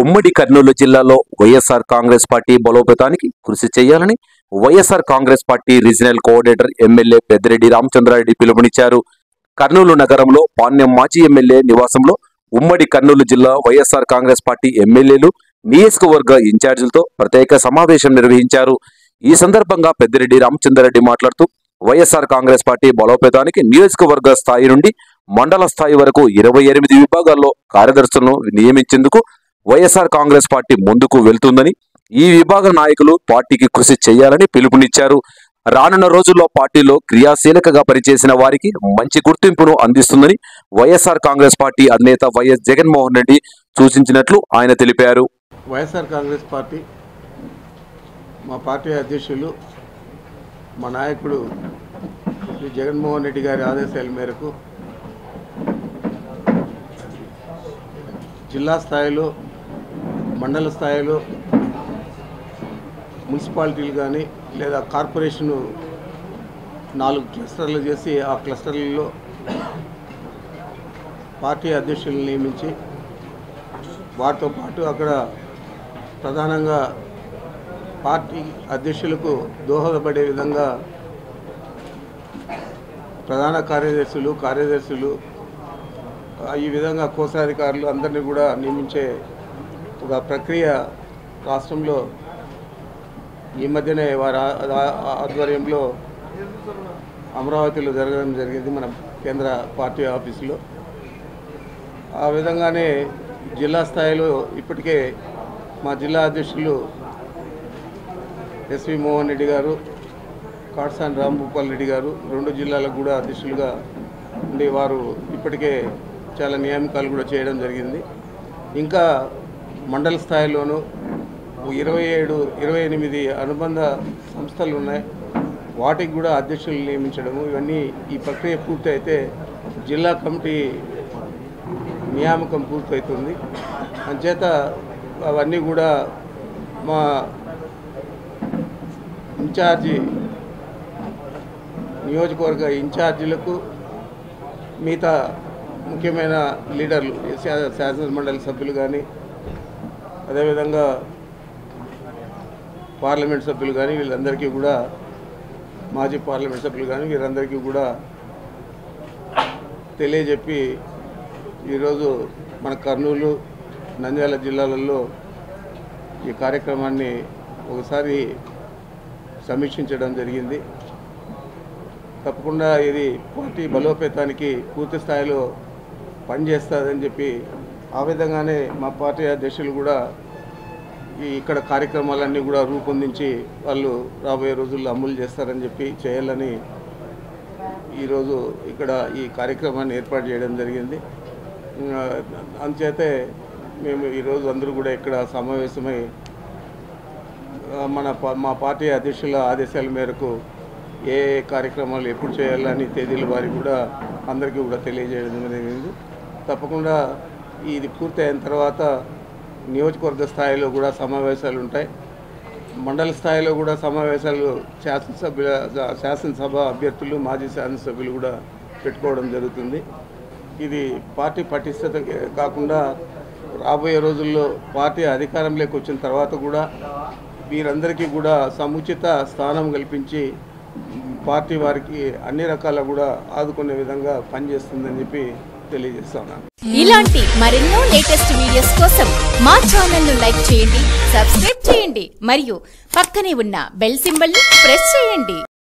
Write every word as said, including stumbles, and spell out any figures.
ఉమ్మడి కర్నూలు జిల్లాలో వైఎస్ఆర్ కాంగ్రెస్ పార్టీ బలోపేతానికి కృషి చేయాలని YSR Congress party regional coordinator MLA Peddireddy Ramachandra Reddy పిలుపునిచ్చారు. కర్నూలు నగరంలో పాణ్యం మాజీ ఎమ్మెల్యే నివాసంలో ఉమ్మడి కర్నూలు జిల్లా వైఎస్ఆర్ కాంగ్రెస్ పార్టీ ఎమ్మెల్యేలు, నియోజకవర్గ ఇన్ఛార్జీలతో ప్రత్యేక సమావేశం నిర్వహించారు. ఈ సందర్భంగా పెద్దిరెడ్డి రామచంద్రారెడ్డి మాట్లాడుతూ వైఎస్ఆర్ కాంగ్రెస్ పార్టీ బలోపేతానికి నియోజకవర్గ స్థాయి నుండి మండల స్థాయి వరకు ఇరవై ఎనిమిది విభాగాల్లో కార్యదర్శులను నియమించేందుకు వైఎస్ఆర్ కాంగ్రెస్ పార్టీ ముందుకు వెళ్తుందని, ఈ విభాగ నాయకులు పార్టీకి కృషి చేయాలని పిలుపునిచ్చారు. రానున్న రోజుల్లో పార్టీలో క్రియాశీలకగా పనిచేసిన వారికి మంచి గుర్తింపును అందిస్తుందని వైఎస్ఆర్ కాంగ్రెస్ పార్టీ అధినేత వైఎస్ జగన్మోహన్ రెడ్డి సూచించినట్లు ఆయన తెలిపారు. వైఎస్ఆర్ కాంగ్రెస్ పార్టీ మా పార్టీ అధ్యక్షులు మా నాయకుడు శ్రీ జగన్మోహన్ రెడ్డి గారి ఆదేశాల మేరకు జిల్లా స్థాయిలో, మండల స్థాయిలో, మున్సిపాలిటీలు కానీ లేదా కార్పొరేషను నాలుగు క్లస్టర్లు చేసి ఆ క్లస్టర్లలో పార్టీ అధ్యక్షులను నియమించి వారితో పాటు అక్కడ ప్రధానంగా పార్టీ అధ్యక్షులకు దోహదపడే విధంగా ప్రధాన కార్యదర్శులు కార్యదర్శులు ఈ విధంగా కోశాధికారులు అందరినీ కూడా నియమించే ఒక ప్రక్రియ రాష్ట్రంలో ఈ మధ్యనే వారి ఆధ్వర్యంలో అమరావతిలో జరగడం జరిగింది, మన కేంద్ర పార్టీ ఆఫీసులో. ఆ విధంగానే జిల్లా స్థాయిలో ఇప్పటికే మా జిల్లా అధ్యక్షులు ఎస్వి మోహన్ రెడ్డి గారు, కాట్సాని రాంభూపాల్ రెడ్డి గారు రెండు జిల్లాలకు కూడా అధ్యక్షులుగా ఉండి వారు ఇప్పటికే చాలా నియామకాలు కూడా చేయడం జరిగింది. ఇంకా మండల స్థాయిలోనూ ఇరవై ఏడు ఇరవై ఎనిమిది అనుబంధ సంస్థలు ఉన్నాయి, వాటికి కూడా అధ్యక్షులు నియమించడము, ఇవన్నీ ఈ ప్రక్రియ పూర్తయితే జిల్లా కమిటీ నియామకం పూర్తవుతుంది. అంచేత అవన్నీ కూడా మా ఇన్ఛార్జి నియోజకవర్గ ఇన్ఛార్జీలకు, మిగతా ముఖ్యమైన లీడర్లు, శాసనమండలి సభ్యులు కానీ అదేవిధంగా పార్లమెంట్ సభ్యులు కానీ వీళ్ళందరికీ కూడా, మాజీ పార్లమెంట్ సభ్యులు కానీ వీరందరికీ కూడా తెలియజెప్పి ఈరోజు మన కర్నూలు, నంద్యాల జిల్లాలలో ఈ కార్యక్రమాన్ని ఒకసారి సమీక్షించడం జరిగింది. తప్పకుండా ఇది పార్టీ బలోపేతానికి పూర్తి స్థాయిలో పనిచేస్తుందని చెప్పి ఆ విధంగానే మా పార్టీ అధ్యక్షులు కూడా ఈ ఇక్కడ కార్యక్రమాలన్నీ కూడా రూపొందించి వాళ్ళు రాబోయే రోజుల్లో అమలు చేస్తారని చెప్పి చేయాలని ఈరోజు ఇక్కడ ఈ కార్యక్రమాన్ని ఏర్పాటు చేయడం జరిగింది. అందుచేతే మేము ఈరోజు అందరూ కూడా ఇక్కడ సమావేశమై మన మా పార్టీ అధ్యక్షుల ఆదేశాల మేరకు ఏ కార్యక్రమాలు ఎప్పుడు చేయాలని తేదీల వారికి కూడా అందరికీ కూడా తెలియజేయడం జరిగింది. తప్పకుండా ఇది పూర్తయిన తర్వాత నియోజకవర్గ స్థాయిలో కూడా సమావేశాలు ఉంటాయి, మండల స్థాయిలో కూడా సమావేశాలు శాసనసభ్యుల శాసనసభ అభ్యర్థులు, మాజీ శాసనసభ్యులు కూడా పెట్టుకోవడం జరుగుతుంది. ఇది పార్టీ పటిష్టత కాకుండా రాబోయే రోజుల్లో పార్టీ అధికారంలోకి వచ్చిన తర్వాత కూడా వీరందరికీ కూడా సముచిత స్థానం కల్పించి పార్టీ వారికి అన్ని రకాల కూడా ఆదుకునే విధంగా పనిచేస్తుందని చెప్పి తెలియజేస్తున్నాను. ఇలాంటి మరెన్నో లేటెస్ట్ వీడియోస్ కోసం మా ఛానల్ ను లైక్ చేయండి, సబ్స్క్రైబ్ చేయండి మరియు పక్కనే ఉన్న బెల్ సింబల్ ని ప్రెస్ చేయండి.